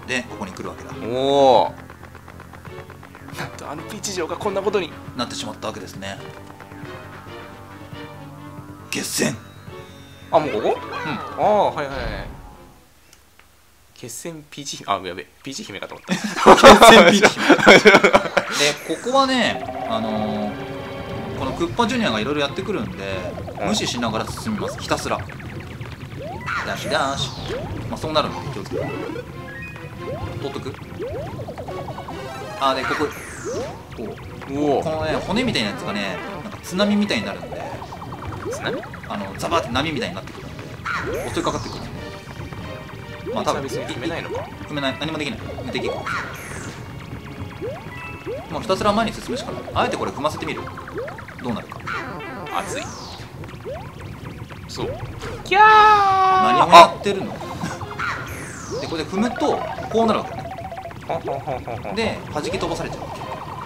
でここに来るわけだ。 おお、なんとピーチ城がこんなことになってしまったわけですね。決戦。 もうここ？ うん。 はいはいはい。決戦ピーチやべえ、ピーチ姫かと思った。 決戦ピーチ姫でここはね、このクッパジュニアがいろいろやってくるんで、無視しながら進みます。ひたすらダッシュダッシュ。まあそうなるので気をつけて取っとく。でこここのね骨みたいなやつがね、なんか津波みたいになるんで、 津波？ ザバーって波みたいになってくるんで襲いかかってくるんで、まあ多分別に踏めないのか。 踏めない、何もできない。無敵。もうひたすら前に進むしかない。あえてこれ踏ませてみる。どうなるか。 熱い。そう。キャー。 何をやってるのでこれで踏むとこうなるわけね。で弾き飛ばされちゃうわ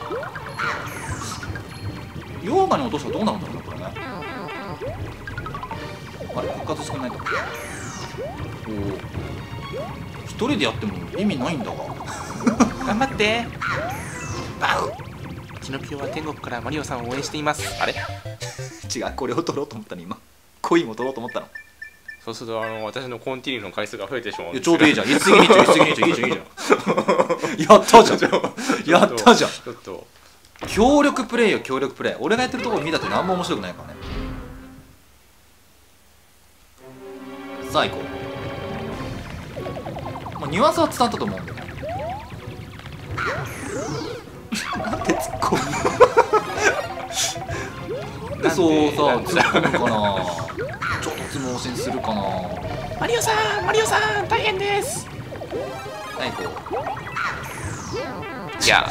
け。溶岩に落としたらどうなるんだろうねこれね。あれ復活してくれないか。おお、一人でやっても意味ないんだが頑張って。バウ。キノピオは天国からマリオさんを応援しています。あれ？ 違う、これを取ろうと思ったの今。コインを取ろうと思ったの。 そうすると私のコンティニューの回数が増えてしまうんです。 ちょうどいいじゃん。いつぎにちょいつぎにちょいいいじゃんいいじゃんやったじゃんやったじゃん。 ちょっと協力プレイよ、協力プレイ。俺がやってるところ見たって何も面白くないからね。さあ行こう。ニュアンスは伝わったと思うんだよね。なんで突っ込むでそうさ、突っ込むかな。ちょっとつ盲信するかな。 マリオさん、マリオさん、大変です。 はい行こう。いや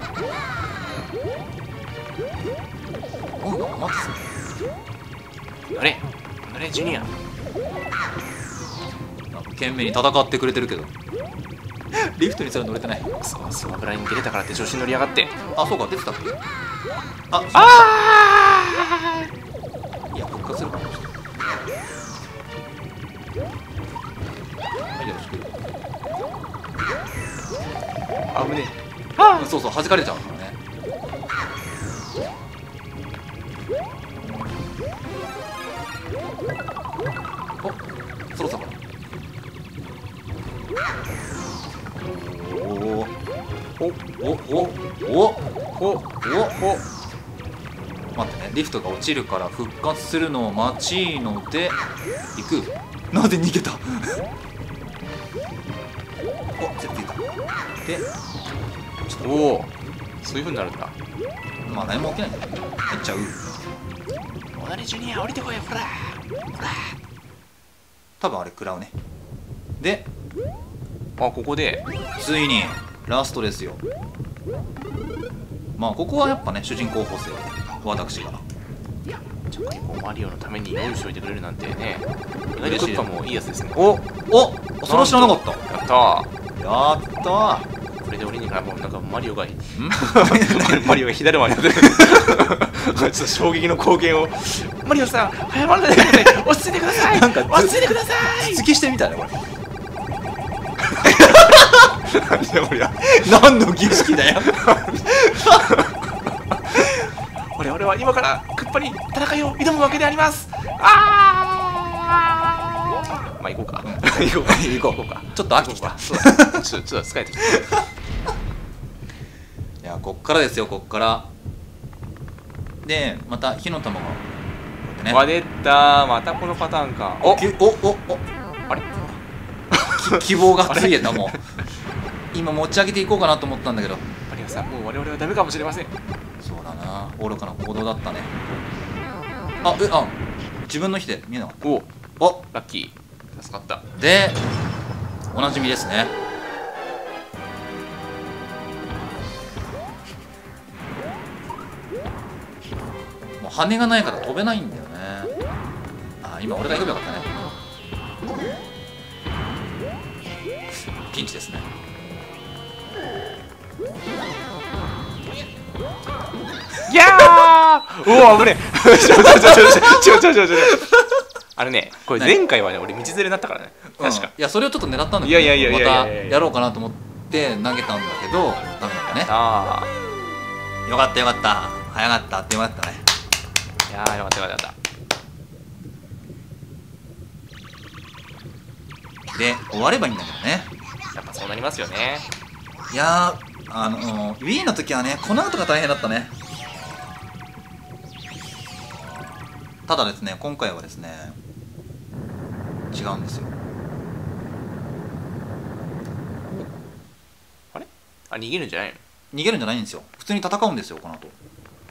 おい、待って乗れ乗れジュニア。 懸命に戦ってくれてるけどリフトにすら乗れてない。 そうスマブラに出れたからって調子に乗りやがって。 あ、そうか、出てたっけ。いや、復活するかもしれない。はい、よろしく。 危ねえ。 そうそう、弾かれちゃうからね。お、そろそろ。お待ってね、リフトが落ちるから復活するのを待ちいので行く。なんで逃げたお、絶対いた。でおお、そういう風になるんだ。 まあ何も起きないんだよ。入っちゃう。 おなりジュニア降りてこいよ、ほらほら。 多分あれ食らうね。でここでついにラストですよ。まあここはやっぱね、主人公補正私がちょっとマリオのために用意しておいてくれるなんてね。意外とクッパもいいやつですね。 それは知らなかった。 やったーやったー。 これで俺にはもうなんかマリオがマリオが左回りになってるちょっと衝撃の光景を。マリオさん早まらないでください。落ち着いてください。なんか落ち着いてください。 突きしてみたいなこれ何の儀式だよ俺は今からクッパに戦いを挑むわけであります。まあ行こうか行こうか。 ちょっと飽きてきた。 ちょっと疲れてきた。 いや、こっからですよ、こっからでまた火の玉が出た。またこのパターンか。あれ希望がついえた。もう今持ち上げていこうかなと思ったんだけど、 マリオさん、もう我々はダメかもしれません。 そうだな、愚かな行動だったね。自分の火で見えなかった。 ラッキー、助かった。 でおなじみですね。もう羽がないから飛べないんだよね。今俺が行けばよかったね。ピンチですね。 ギャー。おお、危ねえ。違う。これ前回はね、俺道連れになったからね。 確か。 いやそれをちょっと狙ったんだけど、 いやいやいやいやいやまたやろうかなと思って投げたんだけどダメだったね。 あよかったよかった、早かった、あっという間だったね。 あ、いやーよかったよかった。 で終わればいいんだけどね。 やっぱそうなりますよね。 いやーWii の時はねこの後が大変だったね。ただですね今回はですね違うんですよ。 あれ、あ、逃げるんじゃないの？ 逃げるんじゃないんですよ、普通に戦うんですよこの後。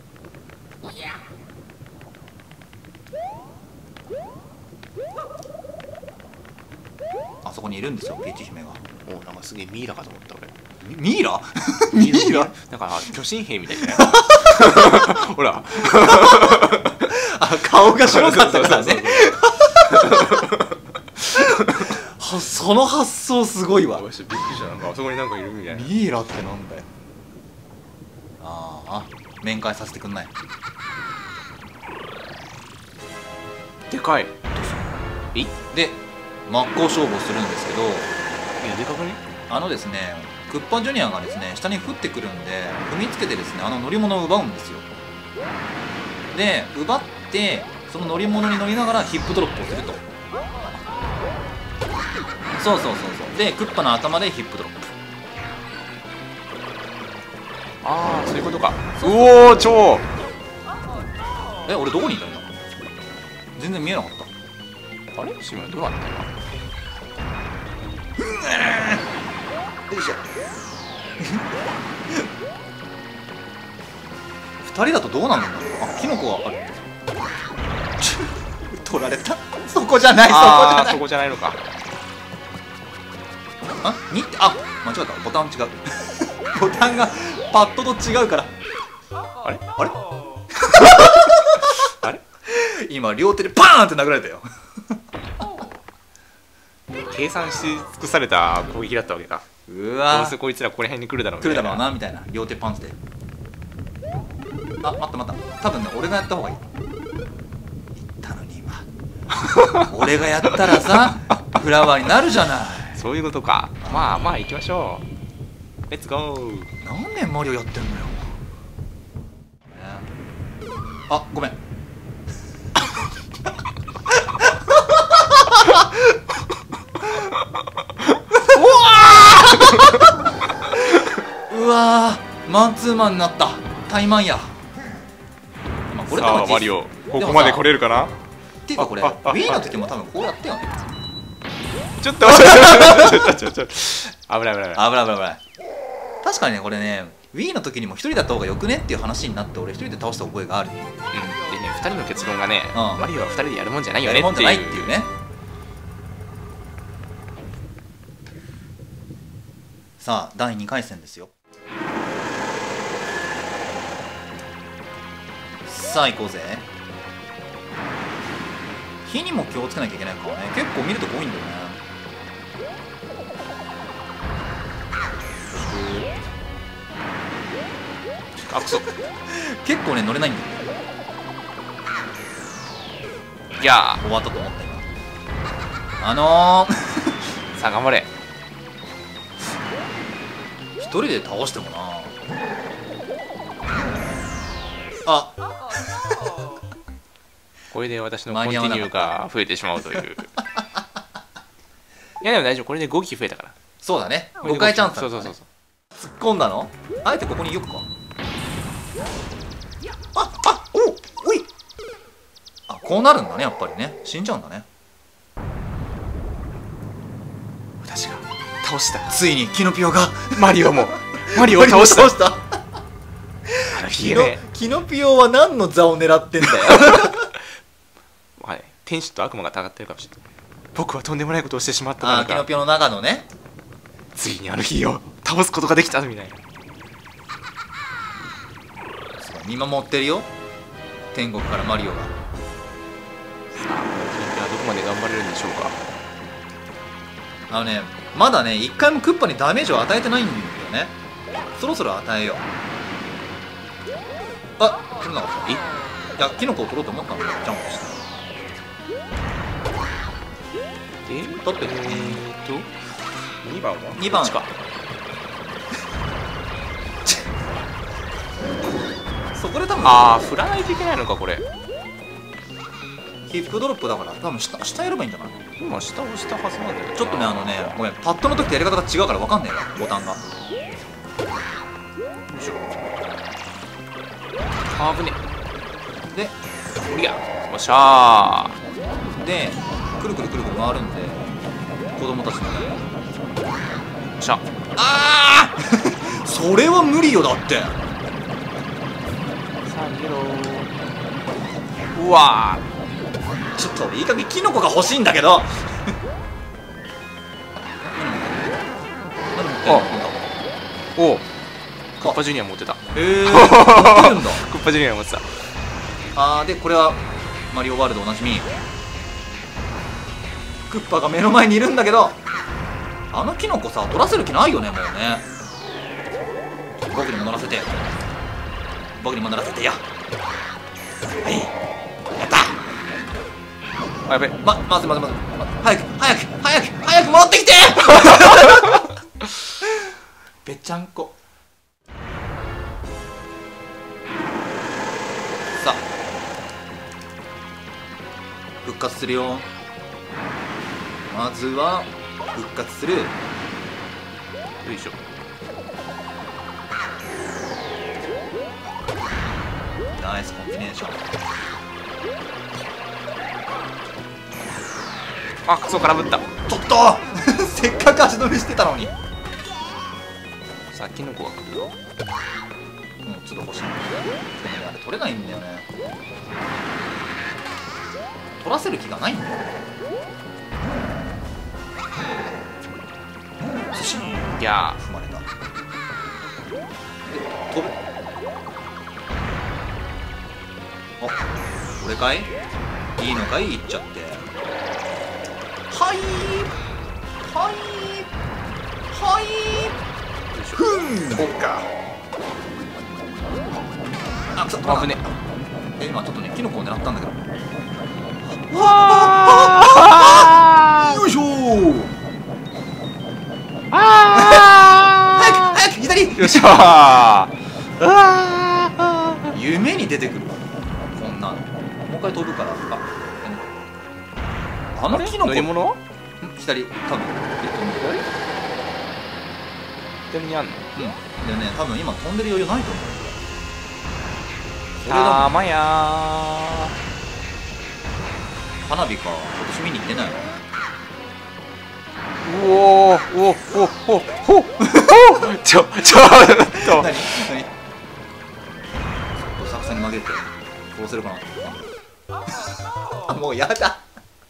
あそこにいるんですよピーチ姫が。 お、なんかすげえミイラかと思った俺。 ミイラミイラなんか巨神兵みたいな。ほら。 あ、顔が白かったからね。その発想すごいわ。 びっくりした。なんかあそこになんかいるみたいな。 ミイラってなんだよ。ああ、面会させてくんない。 でかい。 で真っ向勝負をするんですけど、 いやでかくね。 ですねクッパジュニアがですね下に降ってくるんで踏みつけてですね乗り物を奪うんですよ。で奪ってその乗り物に乗りながらヒップドロップをすると。そうでクッパの頭でヒップドロップ。 ああ、そういうことか。おお、超。 俺どこにいたんだ、全然見えなかった。 あれ、シムどうなったの？ よいしょ2人だとどうなんだろう。あ、キノコがある。取られた。そこじゃない、 そこじゃないのか。 あ、2って、あ、間違った、ボタン違う。ボタンがパッドと違うから。 あれあれあれ今両手でパーンって殴られたよ。 計算し尽くされた攻撃だったわけか。 うわ、 どうせこいつらここら辺に来るだろう来るだろうなみたいな。両手パンツで。あ、待った、多分ね俺がやった方がいい。言ったのに今。俺がやったらさフラワーになるじゃない。 そういうことか。まあまあ行きましょう。レッツゴー。 何年マリオやってんのよ。あ、ごめん。うわー、マンツーマンになった。タイマンや。まあ、これさあマリオここまで来れるかな。 っていうかこれ Wii の時も多分こうやったよね。 ちょっと危ない。 確かにねこれね Wii の時にも一人だった方がよくねっていう話になって俺一人で倒した覚えがある。 でね、2人の結論がね、 うん、 マリオは2人でやるもんじゃないよねっていうね。さあ第2回戦ですよ。さあ行こうぜ。火にも気をつけなきゃいけないからね。結構見るとこ多いんだよね。 あ、くそ。 結構ね乗れないんだよ。 いやー終わったと思った今。 さあ頑張れ。 一人で倒してもなあ。 これで私のコンティニューが増えてしまうという。いやでも大丈夫、これで5機増えたから。 そうだね、5回チャンスだからね。 そう突っ込んだのあえてここによくか。おい。あ、こうなるんだねやっぱりね。死んじゃうんだね。 私が倒した。 ついにキノピオがマリオを倒した。 キノピオは何の座を狙ってんだよ。 はい、天使と悪魔が戦ってるかもしれない。僕はとんでもないことをしてしまったからキノピオの中のね。 ついにあの日を倒すことができたみたいな。 見守ってるよ天国からマリオが。 さあこのキノピオはどこまで頑張れるんでしょうか。 まだね一回もクッパにダメージを与えてないんだよね。そろそろ与えよう。あ、取れなかった。いやキノコを取ろうと思ったんだよ。ジャンプして。 だって2番は 2番か。 そこで多分振らないといけないのかこれ。 ヒップドロップだから多分下やればいいんじゃない？ 今下押したはずなんだけど。 ちょっとねごめん、パッドの時とやり方が違うから分かんねえわ、ボタンが。 よいしょ。危ねでえ。おりゃ。よっしゃー。 でくるくるくるくる回るんで子供たちのね。 よっしゃ。 ああそれは無理よだって。 さあ逃げろー。うわちょっといい加減キノコが欲しいんだけど。 おおクッパジュニア持ってた。 へえ持ってるんだ。 クッパジュニア持ってた。 でこれはマリオワールドおなじみクッパが目の前にいるんだけど、あのキノコさ取らせる気ないよねもうね。僕にも乗らせて、僕にも乗らせてよ。はいやったあやべ。 待って早く戻ってきてぺちゃんこ。さあ復活するよ。まずは復活する。 よいしょ。 ナイスコンビネーション。 クソ空振った。 ちょっとせっかく足止めしてたのに。 さあキノコが来るよ。 ちょっと欲しい。でもねあれ取れないんだよね。取らせる気がないんだよ。寿司にいや踏まれた。で飛ぶ。あこれかい？いいのかい？行っちゃって。はいふんこっか。ちょっと危ねえ。今ちょっとねキノコを狙ったんだけど。よいしょー。早く左。 よっしゃー。 夢に出てくるわこんなの。もう一回飛ぶから。あのキノコ乗り物？ 左多分左にあんの？ でね多分今飛んでる余裕ないと思う。これただまや花火か。今年見に行ってないの？ ー。おおちょっと何作戦に負けて殺せるかな。もうやだ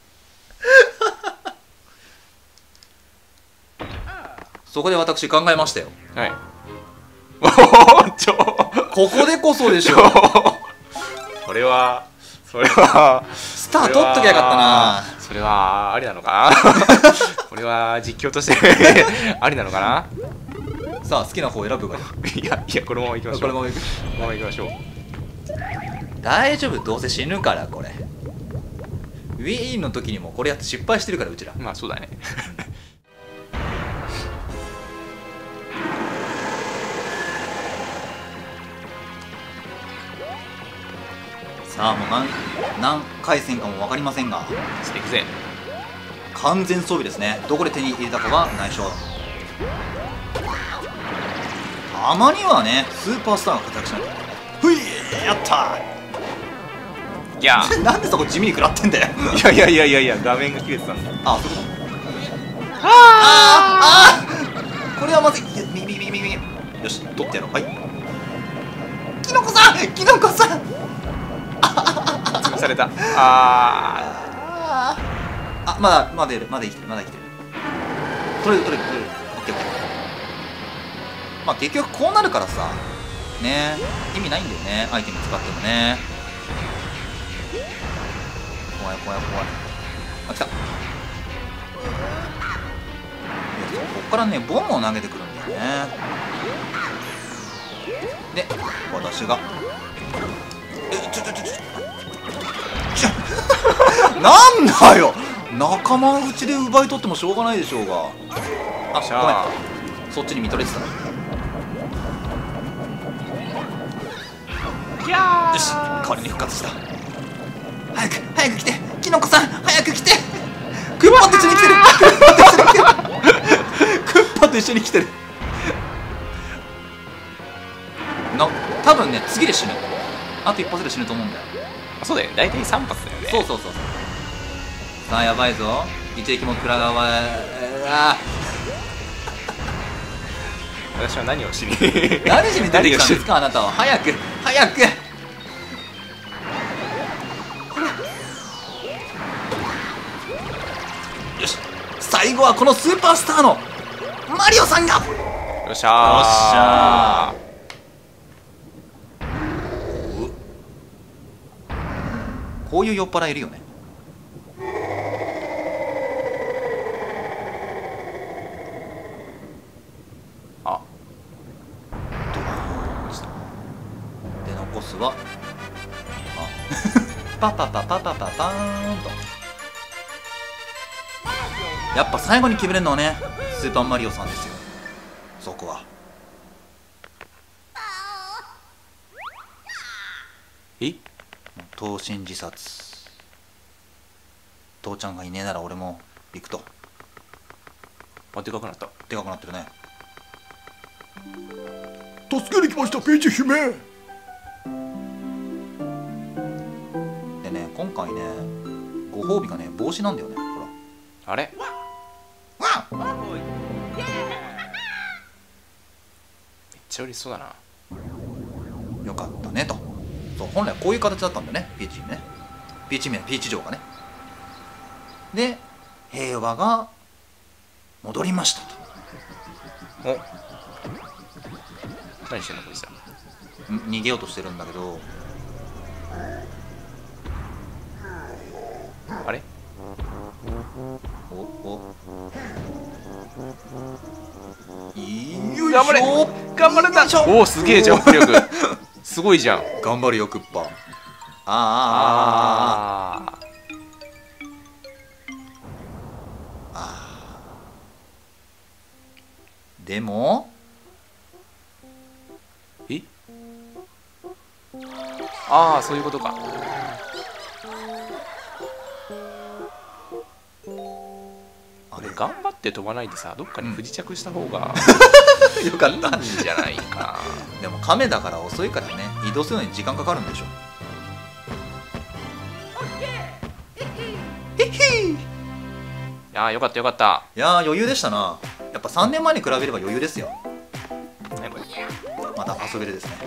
そこで私考えましたよ。 はい。 ここでこそでしょ。 それはスター取っときゃよかったな。 それはありなのかな。これは実況としてありなのかな。 さあ好きな方選ぶがいい。 いやこのまま行きましょう。 このまま行く。 このまま行きましょう。 大丈夫、どうせ死ぬからこれ。ウィーンの時にもこれやって失敗してるからうちら。 まあそうだね。 さあもう何回戦かも分かりませんが、 していくぜ。 完全装備ですね。どこで手に入れたかは内緒。たまにはねスーパースターが活躍しないと。ふいやったいやーなんでそこ地味に食らってんだよ。 いや画面が切れてたんだ。 あ、そういうこと。これはまずい。右よし取ってやろう。はいキノコさん潰された。 まだ生きてる。取れる。オッケー。まあ結局こうなるからさね、意味ないんだよね、アイテム使ってもね。怖い。来た。こっからねボムを投げてくるんだよね。で私がなんだよ仲間内で奪い取ってもしょうがないでしょうが。あ、 しゃあごめん、そっちに見とれてた。よいやし、代わりに復活した。早く早く来て、キノコさん早く来て。クッパと一緒に来てる。クッパと一緒に来てる。多分ね、次で死ぬ。あと一発で死ぬと思うんだよ。 そうだよね、大体3発だよね。 そうそうそう。さあやばいぞ。一撃も食らがわ私は何をしに何しに出てきたんですか、あなたは。早く早く。よし、最後はこのスーパースターのマリオさんが。 よっしゃー。 こういう酔っ払いいるよね。 あ、 ドバーンした。で残すはパパパパパパパーンと。やっぱ最後に決めれるのはね、スーパーマリオさんですよ、そこは。 え、 投身自殺。父ちゃんがいねえなら俺も行くと。 あ、でかくなった。 でかくなってるね。 助けに来ましたピーチ姫。 でね、今回ね、ご褒美がね、帽子なんだよね。ほら、 あれ、めっちゃ嬉しそうだな。 よかったねと。そう、本来こういう形だったんだよね、ピーチね。ピーチ城がね。で、平和が戻りましたと。 お、何してんのこいつら。 逃げようとしてるんだけど。 あれ、 およいしょ、 頑張れ頑張れた。おお、すげえジャンプ力すごいじゃん。 頑張るよクッパ。 あでもえ、ああ、そういうことか。 あれ頑張って飛ばないでさ、どっかに不時着した方がよかったいいんじゃないかでも亀だから遅いからね、移動するのに時間かかるんでしょ。 な。ああ、よかったよかった。 いやー、余裕でしたな。やっぱ3年前に比べれば余裕ですよ。 何これ。 また遊べるですね。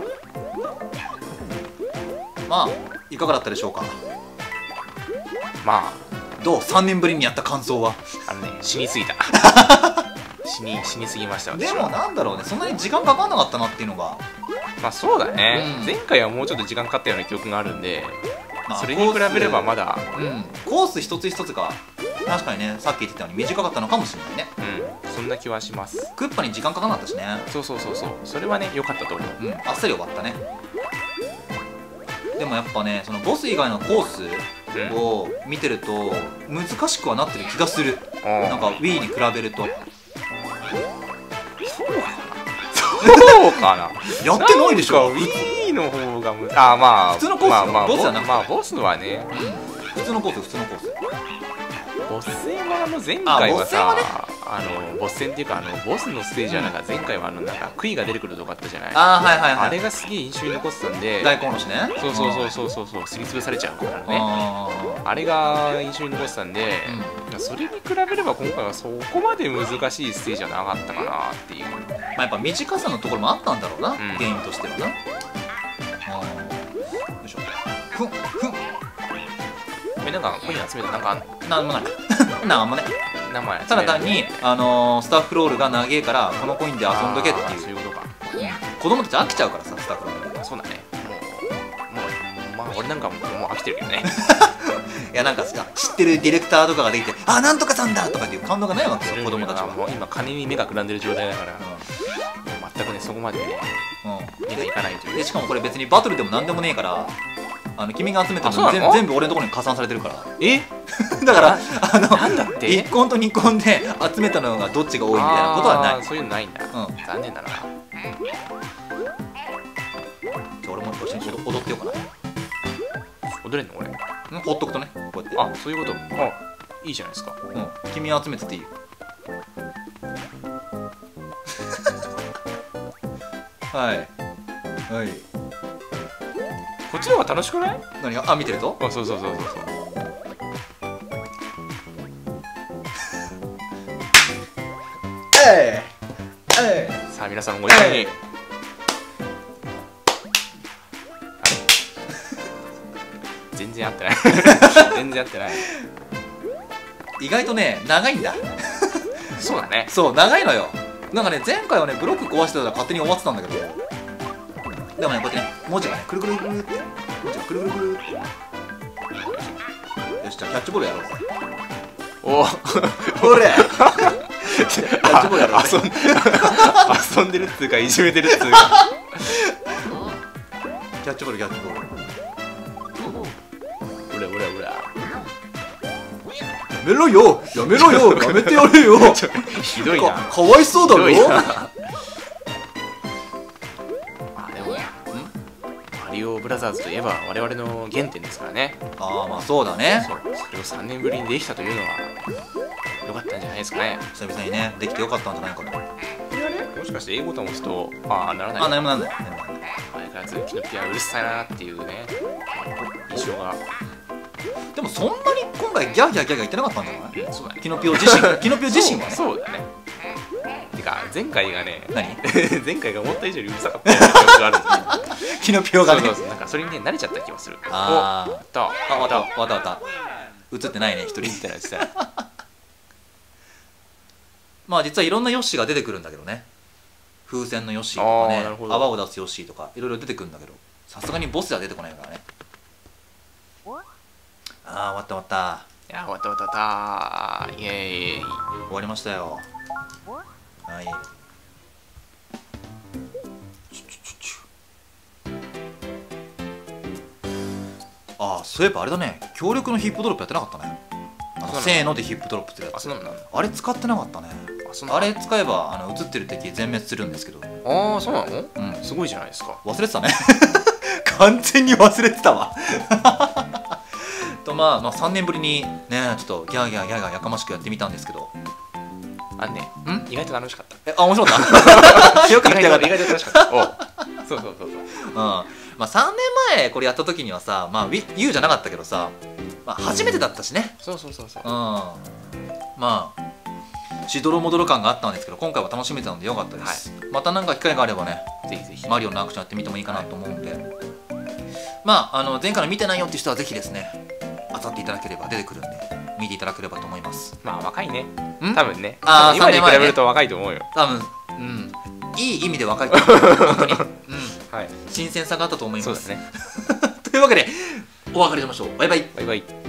まあいかがだったでしょうか。 まどう、3年ぶりにやった感想は。 あ、死にすぎた死にすぎましたで私は。 もなんだろうね、そんなに時間かかんなかったなっていうのが。 まあそうだね、 うん前回はもうちょっと時間かかったような記憶があるんで、 まあそれに比べればまだコース一つ一つが確かにね、さっき言ってたように短かったのかもしれないね。 そんな気はします。 クッパに時間かかんなかったしね。 そうそうそうそう、それはね良かったと思う。 あっさり終わったね。でもやっぱね、そのボス以外のコースを見てると難しくはなってる気がする。なんか Wii に比べると。 そうかなやってないでしょ。 なんか Wii の方があ、まあ普通のコースボスじゃなくて、 まあボスはね、 普通のコース、普通のコース。 ボス戦は前回はさ、 あボス戦っていうかボスのステージはなんか前回はなんか杭が出てくるとこあったじゃない。 ああ、はいはいはい。 あれがすげえ印象に残ってたんで、 大根おろしね。 そうそうすりつぶされちゃうからね。 ああれが印象に残ってたんで、それに比べれば今回はそこまで難しいステージはなかったかなっていう。 まあやっぱ短さのところもあったんだろうな、原因としてはな。よいしょ。ふんふん。 なんかコイン集めたなんかなんもないなんもね。 名前ただ単に、スタッフロールが長えからこのコインで遊んどけっていう。 そういうことか。 子供たち飽きちゃうからさ、スタッフロール。 そうだね。もうまあ俺なんかもう飽きてるよねいやなんかさ、知ってるディレクターとかができて、あ、なんとかさんだとかっていう感動がないわけよ、子供たちは。 もう今金に目がくらんでる状態だから、全くねそこまでね目がいかないという。 でしかもこれ別にバトルでもなんでもねえから、君が集めたあ、そうなの？ の全部俺のところに加算されてるから。 えだからなんだって 1コンと2コンで集めたのがどっちが多いみたいなことはない。 そういうのないんだ、 うん、 残念だな。 じゃあ俺も一緒に踊ってようかな。 踊れんの俺？ ほっとくとね、こうやって。 あ、そういうこと。いいじゃないですか。 うん、君は集めてていいよ。はいはい。 こっちの方が楽しくない？ 何が？あ、見てると？ あ、そう。さあ皆さんもご一緒に。全然合ってない。全然合ってない。 意外とね、長いんだ。 そうだね。 そう、長いのよ。なんかね、前回はね、ブロック壊してたら勝手に終わってたんだけど、でもね、こうやってね、文字がね、くるくるくるって、文字がくるくるくるって。よし、じゃあキャッチボールやろうぜ。 おほれキャッチボールやろうぜ。 遊んでるっつうか、いじめてるっつうか。 キャッチボール、キャッチボール。 ほら。 やめろよ、やめろよ、やめてやれよ。 ひどいな。 かわいそうだろ。 でもマリオブラザーズといえば我々の原点ですからね。 ああ、まあそうだね。 それを3年ぶりにできたというのは良かったんじゃないですかね。 久々にね、できてよかったんじゃないかと。 もしかして英語と押すとならない。 何もなんない。 相変わらずキノピアうるさいなっていうね印象が。 でもそんなに今回ギャーギャー言ってなかったんじゃない？ そうだね。 キノピオ自身はね。 そうだね。てか前回がね、 何？ 前回が思った以上にうるさかったような記憶があるんですよ。 キノピオがね。 そうなんかそれにね慣れちゃった気がする。 ああ。 わった。 映ってないね、一人。 映ってない。 まあ実はいろんなヨッシーが出てくるんだけどね。風船のヨッシーとかね、泡を出すヨッシーとかいろいろ出てくるんだけど、さすがにボスでは出てこないからね。ああ、終わった。 いや、終わったイエーイ。 終わりましたよ。はい。ああ、そういえばあれだね、強力のヒップドロップやってなかったね。せーのでヒップドロップってやつ。あれ使ってなかったね。あれ使えば映ってる敵全滅するんですけど。 ああ、そうなの？ うん、 すごいじゃないですか。 忘れてたね。完全に忘れてたわ。とまあ3年ぶりにね、ちょっとギャーギャーやかましくやってみたんですけど、 意外と楽しかった。 面白かった。よかった。 意外と楽しかった。そう。 まあ3年前これやった時にはさ、まあ Wii じゃなかったけどさ、初めてだったしね。 そう。 まあしどろもどろ感があったんですけど、今回は楽しめたのでよかったです。また何か機会があればね、 ぜひマリオのアクションやってみてもいいかなと思うんで、まあ前回の見てないよって人はぜひですね、あさっていただければ出てくるんで見ていただければと思います。 まあ若いね、多分ね。 今に比べると若いと思うよ。 多分いい意味で若いと思う。本当に新鮮さがあったと思います。 そうですね。 というわけでお別れしましょう。バイバイ。